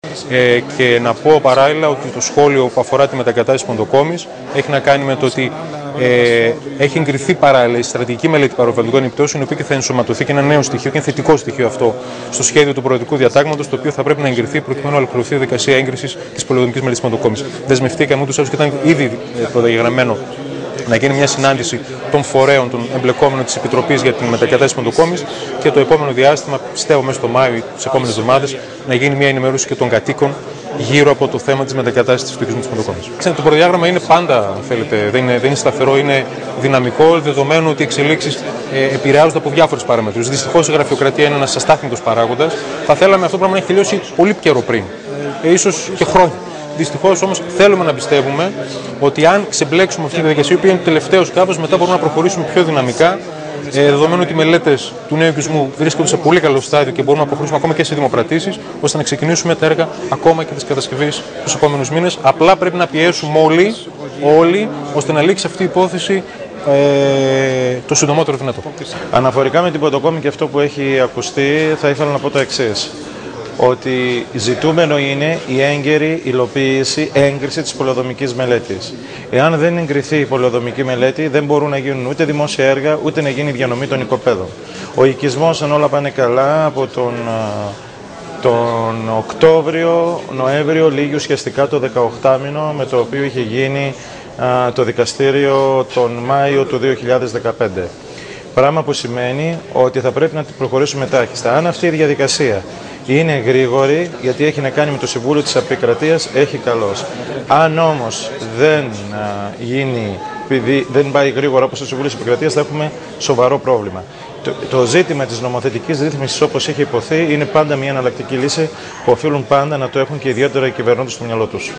Και να πω παράλληλα ότι το σχόλιο που αφορά τη μετακατάσταση Ποντοκόμης έχει να κάνει με το ότι έχει εγκριθεί παράλληλα η στρατηγική μελέτη παροβαλλοντικών επιπτώσεων, η οποία και θα ενσωματωθεί και ένα νέο στοιχείο, και είναι θετικό στοιχείο αυτό, στο σχέδιο του προεδρικού διατάγματος, το οποίο θα πρέπει να εγκριθεί προκειμένου να ολοκληρωθεί η διαδικασία έγκρισης της πολεοδομικής μελέτης Ποντοκόμης. Δεσμευτήκαμε ούτως ή άλλως και ήταν ήδη προδιαγραμμένο να γίνει μια συνάντηση των φορέων, των εμπλεκόμενων της Επιτροπής για την μετακατάσταση Ποντοκόμης και το επόμενο διάστημα, πιστεύω μέσα στο Μάιο ή τις επόμενες εβδομάδες, να γίνει μια ενημέρωση και των κατοίκων γύρω από το θέμα της μετακατάστασης του οικισμού της Ποντοκόμης. Ξέρετε, το προδιάγραμμα είναι πάντα, αν θέλετε, δεν είναι σταθερό, είναι δυναμικό, δεδομένου ότι οι εξελίξεις επηρεάζονται από διάφορες παραμέτρους. Δυστυχώς η γραφειοκρατία είναι ένας αστάθμιτος παράγοντας. Θα θέλαμε αυτό το πράγμα να έχει τελειώσει πολύ καιρό πριν, ίσως και χρόνια. Δυστυχώς όμως θέλουμε να πιστεύουμε ότι αν ξεμπλέξουμε αυτή τη διαδικασία, η οποία είναι τελευταίος κάπως, μετά μπορούμε να προχωρήσουμε πιο δυναμικά, δεδομένου ότι οι μελέτες του νέου οικισμού βρίσκονται σε πολύ καλό στάδιο και μπορούμε να προχωρήσουμε ακόμα και σε δημοπρατήσεις, ώστε να ξεκινήσουμε τα έργα ακόμα και της κατασκευής τους επόμενους μήνες. Απλά πρέπει να πιέσουμε όλοι, ώστε να λήξει αυτή η υπόθεση το συντομότερο δυνατό. Αναφορικά με την Ποντοκόμη και αυτό που έχει ακουστεί, θα ήθελα να πω το εξής. Ότι ζητούμενο είναι η έγκαιρη υλοποίηση, έγκριση της πολεοδομικής μελέτης. Εάν δεν εγκριθεί η πολεοδομική μελέτη, δεν μπορούν να γίνουν ούτε δημόσια έργα, ούτε να γίνει διανομή των οικοπαίδων. Ο οικισμός, αν όλα πάνε καλά, από τον Οκτώβριο, Νοέμβριο, λήγει ουσιαστικά το 18μηνο, με το οποίο είχε γίνει το δικαστήριο τον Μάιο του 2015. Πράγμα που σημαίνει ότι θα πρέπει να προχωρήσουμε τάχιστα. Αν αυτή η διαδικασία είναι γρήγορη, γιατί έχει να κάνει με το Συμβούλιο της Επικρατείας, έχει καλώς. Αν όμως δεν γίνει, επειδή δεν πάει γρήγορα όπως το Συμβούλιο της Επικρατείας, θα έχουμε σοβαρό πρόβλημα. Το ζήτημα της νομοθετικής ρύθμισης, όπως έχει υποθεί, είναι πάντα μια εναλλακτική λύση που οφείλουν πάντα να το έχουν και ιδιαίτερα οι κυβερνώντες στο μυαλό τους.